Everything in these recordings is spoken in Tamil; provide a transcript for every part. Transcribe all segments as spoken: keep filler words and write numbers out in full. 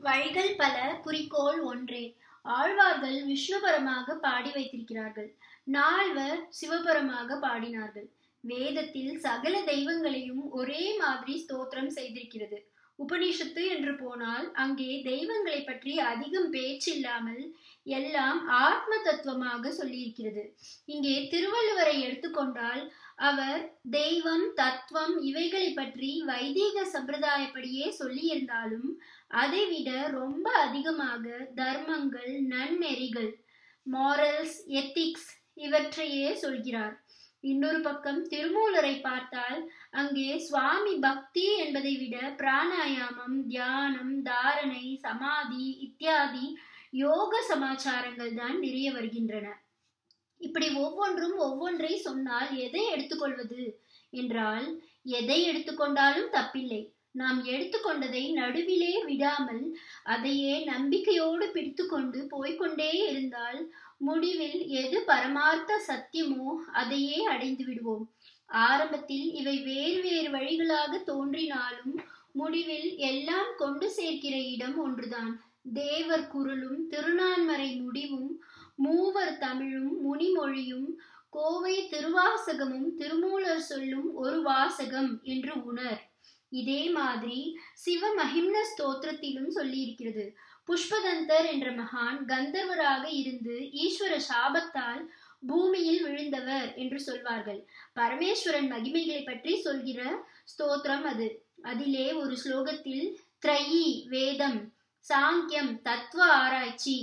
வழிகள் பல, குறிக்கோள் ஒன்றே. ஆழ்வார்கள் விஷ்ணுபரமாக பாடி வைத்திருக்கிறார்கள். நால்வர் சிவபரமாக பாடினார்கள். வேதத்தில் சகல தெய்வங்களையும் ஒரே மாதிரி ஸ்தோத்திரம் செய்திருக்கிறது. உபனிஷத்து என்று போனால் அங்கே தெய்வங்களை பற்றி அதிகம் பேச்சில்லாமல் எல்லாம் ஆத்ம தத்துவமாக சொல்லியிருக்கிறது. இங்கே திருவள்ளுவரை எடுத்துக்கொண்டால் அவர் தெய்வம், தத்துவம் இவைகளை பற்றி வைதீக சம்பிரதாயப்படியே சொல்லியிருந்தாலும் அதைவிட ரொம்ப அதிகமாக தர்மங்கள், நன்னெறிகள், மாரல்ஸ், எத்திக்ஸ் இவற்றையே சொல்கிறார். இன்னொரு பக்கம் திருமூலரை பார்த்தால் அங்கே சுவாமி பக்தி என்பதை விட பிராணாயாமம், தியானம், தாரணை, சமாதி இத்தியாதி யோக சமாச்சாரங்கள் தான் நிறைய வருகின்றன. இப்படி ஒவ்வொன்றும் ஒவ்வொன்றை சொன்னால் எதை எடுத்துக்கொள்வது என்றால், எதை எடுத்துக்கொண்டாலும் தப்பில்லை. நாம் எடுத்துக்கொண்டதை நடுவிலே விடாமல் அதையே நம்பிக்கையோடு பிடித்து கொண்டு போய்கொண்டே இருந்தால் முடிவில் எது பரமார்த்த சத்தியமோ அதையே அடைந்து விடுவோம். ஆரம்பத்தில் இவை வேறு வேறு வழிகளாக தோன்றினாலும் முடிவில் எல்லாம் கொண்டு சேர்க்கிற இடம் ஒன்றுதான். தேவர் குரலும், திருநான்மறை முடிவும், மூவர் தமிழும், முனிமொழியும், கோவை திருவாசகமும், திருமூலர் சொல்லும் ஒரு வாசகம் என்று உணர். இதே மாதிரி சிவ மகிம்ன ஸ்தோத்திரத்திலும் சொல்லி இருக்கிறது. புஷ்பதந்தர் என்ற மகான் கந்தர்வராக இருந்து ஈஸ்வர சாபத்தால் பூமியில் விழுந்தவர் என்று சொல்வார்கள். பரமேஸ்வரன் மகிமைகளை பற்றி சொல்கிற ஸ்தோத்திரம் அது. அதிலே ஒரு ஸ்லோகத்தில் த்ரயி வேதம், சாங்கியம் தத்துவ ஆராய்ச்சி,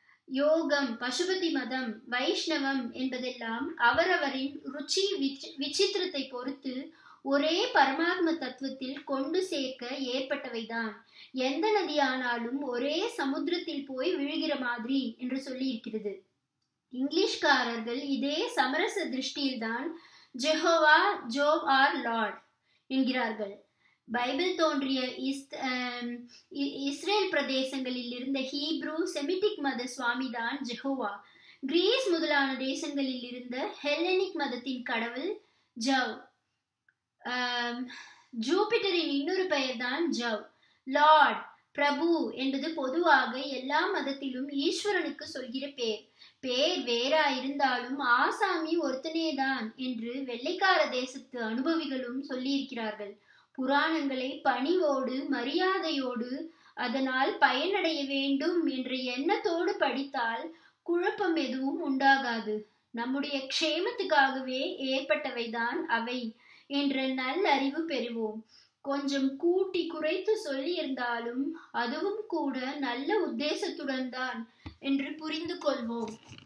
யோகம், பசுபதி மதம், வைஷ்ணவம் என்பதெல்லாம் அவரவரின் ருச்சி விசித்திரத்தை பொறுத்து ஒரே பரமாத்ம தத்துவத்தில் கொண்டு சேர்க்க ஏற்பட்டவைதான். எந்த நதியானாலும் ஒரே சமுத்திரத்தில் போய் விழுகிற மாதிரி என்று சொல்லி இருக்கிறது. இங்கிலீஷ்காரர்கள் இதே சமரச திருஷ்டியில்தான் ஜெஹோவா, ஜோவ் ஆர் லார்ட் என்கிறார்கள். பைபிள் தோன்றிய இஸ்ரேல் பிரதேசங்களில் இருந்த ஹீப்ரு செமிட்டிக் மத சுவாமிதான் ஜெஹோவா. கிரீஸ் முதலான தேசங்களில் இருந்த ஹெல்லனிக் மதத்தின் கடவுள் ஜவ். ஜூபிட்டரின் இன்னொரு பெயர் தான் ஜவ். லார்ட், பிரபு என்பது பொதுவாக எல்லா மதத்திலும் ஈஸ்வரனுக்கு சொல்கிற பேர். பேர் வேறா இருந்தாலும் ஆசாமி ஒருத்தனேதான் என்று வெள்ளைக்கார தேசத்து அனுபவிகளும் சொல்லியிருக்கிறார்கள். புராணங்களை பணிவோடு, மரியாதையோடு, அதனால் பயனடைய வேண்டும் என்ற எண்ணத்தோடு படித்தால் குழப்பம் எதுவும் உண்டாகாது. நம்முடைய க்ஷேமத்துக்காகவே ஏற்பட்டவைதான் அவை என்ற நல்ல அறிவு பெறுவோம். கொஞ்சம் கூட்டி குறைத்து சொல்லியிருந்தாலும் அதுவும் கூட நல்ல உத்தேசத்துடன் தான் என்று புரிந்து கொள்வோம்.